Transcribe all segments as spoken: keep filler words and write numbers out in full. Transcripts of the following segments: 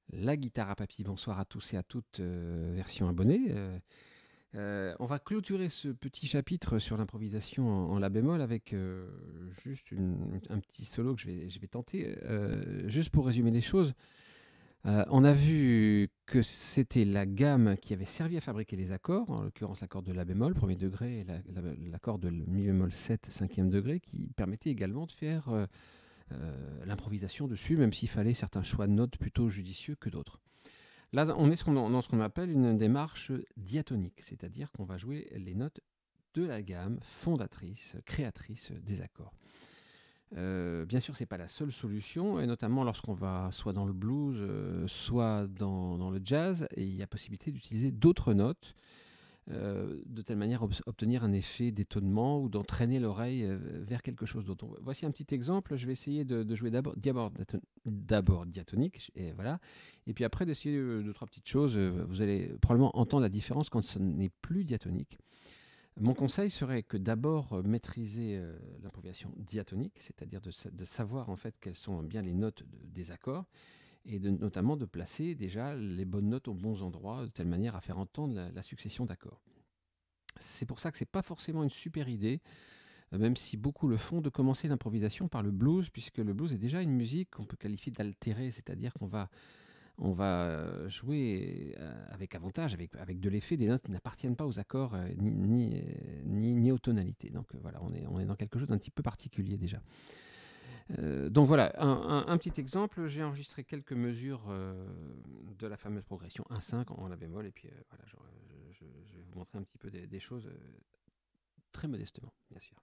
La guitare à papy, bonsoir à tous et à toutes, euh, version abonnée. Euh, euh, on va clôturer ce petit chapitre sur l'improvisation en, en la bémol avec euh, juste une- un petit solo que je vais, je vais tenter. Euh, juste pour résumer les choses, euh, on a vu que c'était la gamme qui avait servi à fabriquer les accords, en l'occurrence l'accord de la bémol, premier degré, et la- la- l'accord de mi bémol sept, cinquième degré, qui permettait également de faire euh, euh, l'improvisation dessus, même s'il fallait certains choix de notes plutôt judicieux que d'autres. Là, on est ce qu'on- dans ce qu'on appelle une démarche diatonique, c'est-à-dire qu'on va jouer les notes de la gamme fondatrice, créatrice des accords. Euh, bien sûr, ce n'est pas la seule solution, et notamment lorsqu'on va soit dans le blues, euh, soit dans, dans le jazz, et il y a possibilité d'utiliser d'autres notes, euh, de telle manière à obtenir un effet d'étonnement ou d'entraîner l'oreille euh, vers quelque chose d'autre. Donc, voici un petit exemple. Je vais essayer de, de jouer d'abord, d'abord, d'abord diatonique, et voilà, et puis après d'essayer euh, deux trois petites choses. Euh, Vous allez probablement entendre la différence quand ce n'est plus diatonique. Mon conseil serait que d'abord euh, maîtriser euh, l'improvisation diatonique, c'est-à-dire de, sa- de savoir en fait quelles sont bien les notes de- des accords, et de, notamment de placer déjà les bonnes notes aux bons endroits, de telle manière à faire entendre la, la succession d'accords. C'est pour ça que c'est pas forcément une super idée, euh, même si beaucoup le font, de commencer l'improvisation par le blues, puisque le blues est déjà une musique qu'on peut qualifier d'altérée, c'est-à-dire qu'on va, on va euh, jouer euh, avec avantage, avec, avec de l'effet, des notes qui n'appartiennent pas aux accords euh, ni, ni, euh, ni, ni aux tonalités. Donc euh, voilà, on est, on est dans quelque chose d'un petit peu particulier déjà. Euh, donc voilà, un, un- un petit exemple, j'ai enregistré quelques mesures euh, de la fameuse progression un cinq en la bémol, et puis euh, voilà, je, je- je- je vais vous montrer un petit peu des, des choses euh, très modestement, bien sûr.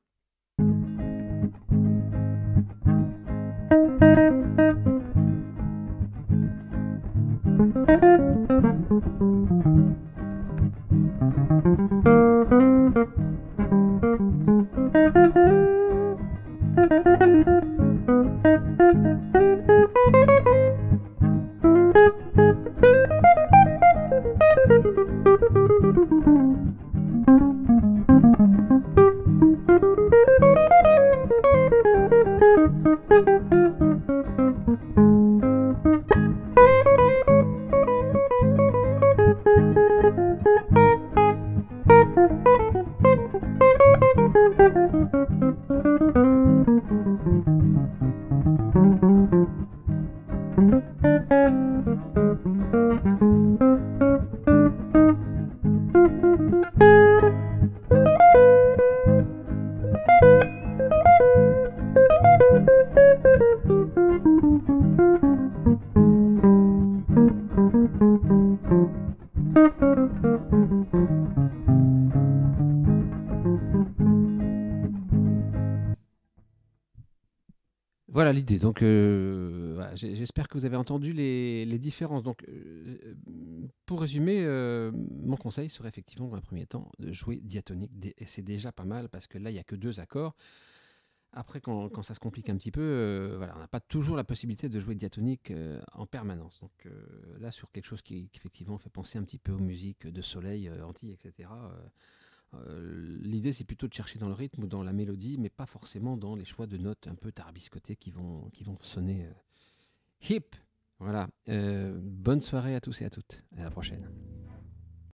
Voilà l'idée. Donc, euh, voilà, j'espère que vous avez entendu les, les différences. Donc, euh, pour résumer, euh, mon conseil serait effectivement, dans un premier temps, de jouer diatonique. Et c'est déjà pas mal parce que là, il n'y a que deux accords. Après, quand, quand ça se complique un petit peu, euh, voilà, on n'a pas toujours la possibilité de jouer diatonique euh, en permanence. Donc euh, là, sur quelque chose qui, qui, effectivement fait penser un petit peu aux musiques de Soleil, euh, Antilles, et cetera. Euh, euh, L'idée, c'est plutôt de chercher dans le rythme ou dans la mélodie, mais pas forcément dans les choix de notes un peu tarabiscotées qui vont, qui vont sonner euh, hip. Voilà. Euh, bonne soirée à tous et à toutes. À la prochaine.